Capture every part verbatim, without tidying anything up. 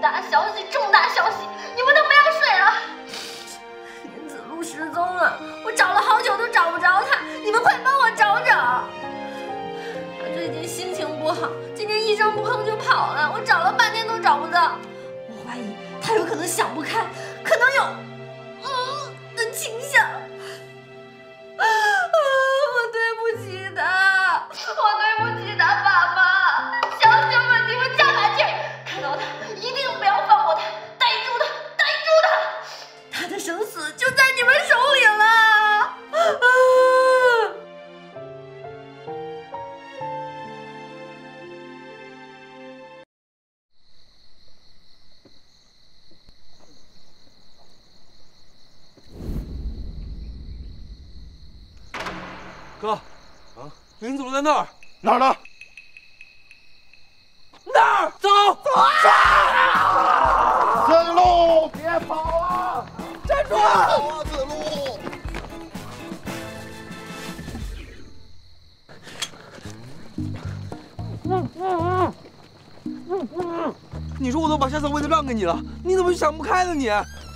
大消息，重大消息，你们都不要睡了。林子路失踪了，我找了好久都找不着他，你们快帮我找找。他最近心情不好，今天一声不吭就跑了，我找了半天都找不到。我怀疑他有可能想不开，可能有嗯的倾向。啊，我对不起他，我对不起他，爸爸，乡亲们，你们加把劲，看到他一定不要放过他，逮住他，逮住他，他的生死就在你们手里了。啊！ 哥，啊，林子路在那儿， 哪儿呢？ 那儿，走，走啊！ 子路，别跑啊！ 站住！ 跑啊，子路！ 你说我都把下层位子让给你了，你怎么想不开呢你？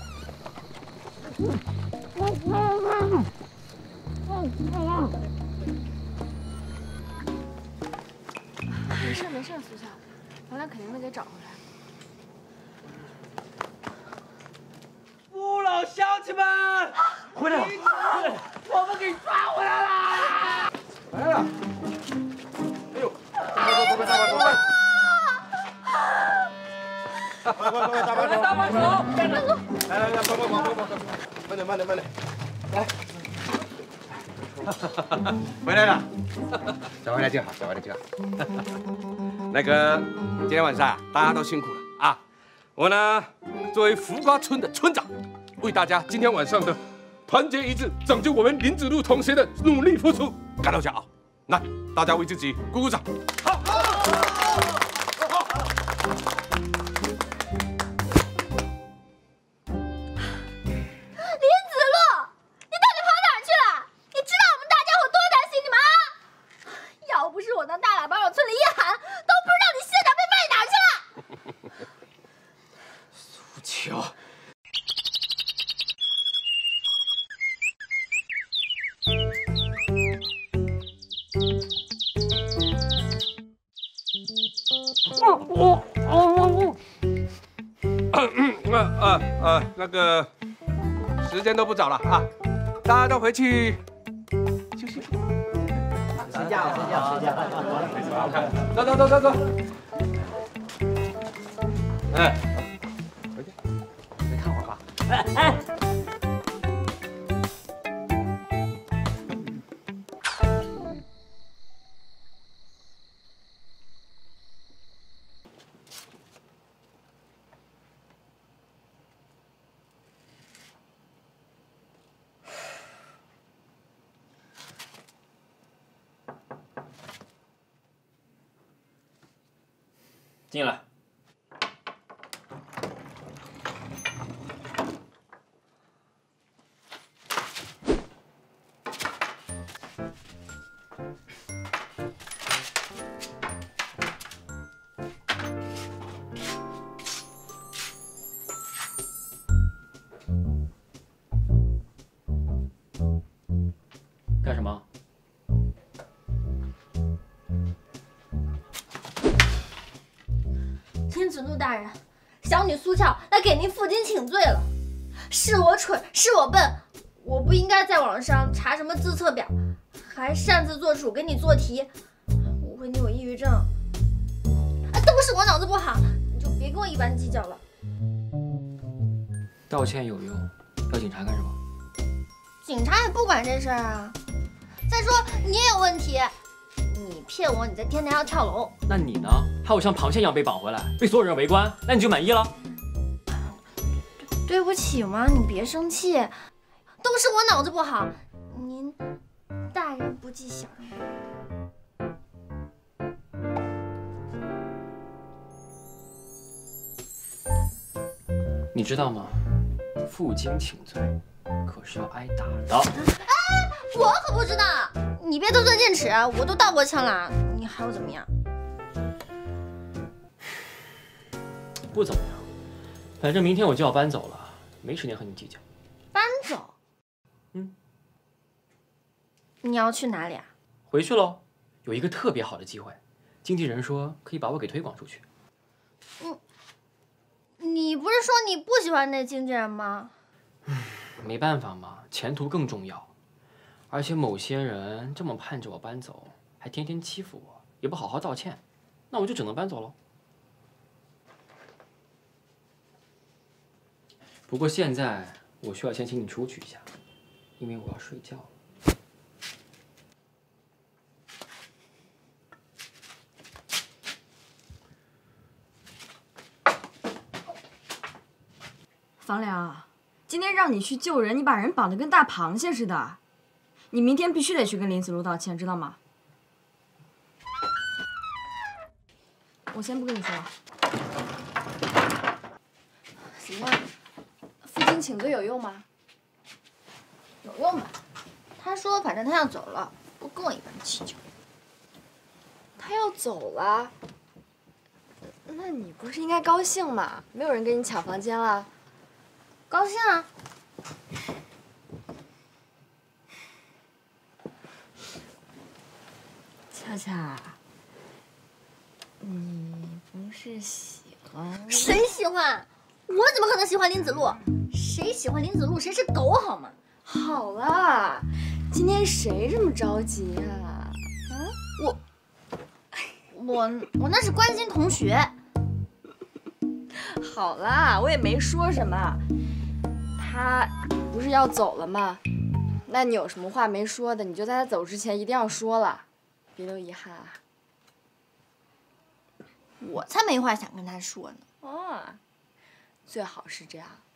没事没事，苏夏，咱俩肯定会给找回来。 父老乡亲们，回来了，回来了，我们给抓回来了！来了！哎呦，快快快快快快！快快快，大把手，大把手，来来来，快快快快快，慢点慢点慢点，来。回来了， 小回来就好，小回来就好。 那个，今天晚上啊，大家都辛苦了啊！我呢，作为浮瓜村的村长，为大家今天晚上的团结一致、拯救我们林子路同学的努力付出感到骄傲。来，大家为自己鼓鼓掌。好。呃呃，那个时间都不早了啊，大家都回去休息。 睡觉，睡觉，睡觉。 走走走走走。哎，回去，再看会儿吧。哎哎。 进来。干什么？ 林子路大人，小女苏俏来给您负荆请罪了。是我蠢，是我笨，我不应该在网上查什么自测表，还擅自做主给你做题，误会你有抑郁症。啊，都是我脑子不好，你就别跟我一般计较了。 道歉有用，要警察干什么？ 警察也不管这事儿啊。再说你也有问题。你骗我，你在天台上跳楼。 那你呢？还有像螃蟹一样被绑回来，被所有人围观，那你就满意了？ 对, 对不起嘛，你别生气，都是我脑子不好。您大人不计小人。 你知道吗？负荆请罪可是要挨打的。 哎，我可不知道。你别得寸进尺，我都道过歉了，你还要怎么样？ 不怎么样， 反正明天我就要搬走了，没时间和你计较。 搬走？ 嗯。 你要去哪里啊？ 回去喽，有一个特别好的机会，经纪人说可以把我给推广出去。 嗯，你不是说你不喜欢那经纪人吗？ 没办法嘛，前途更重要。而且某些人这么盼着我搬走，还天天欺负我，也不好好道歉，那我就只能搬走喽。不过现在我需要先请你出去一下，因为我要睡觉了。 房梁，今天让你去救人，你把人绑得跟大螃蟹似的，你明天必须得去跟林子路道歉，知道吗？我先不跟你说了。 怎么样？负荆请罪有用吗？有用吧？他说反正他要走了，不跟我一般计较。 他要走了，那你不是应该高兴吗？没有人跟你抢房间了。 高兴啊！ 恰恰，你不是喜欢？ 谁喜欢？我怎么可能喜欢林子路？谁喜欢林子路谁是狗好吗？ 好啦，今天谁这么着急啊？ 嗯，我，我我那是关心同学。 好啦，我也没说什么。他不是要走了吗？那你有什么话没说的，你就在他走之前一定要说了，别留遗憾啊。 我才没话想跟他说呢。 哦，最好是这样。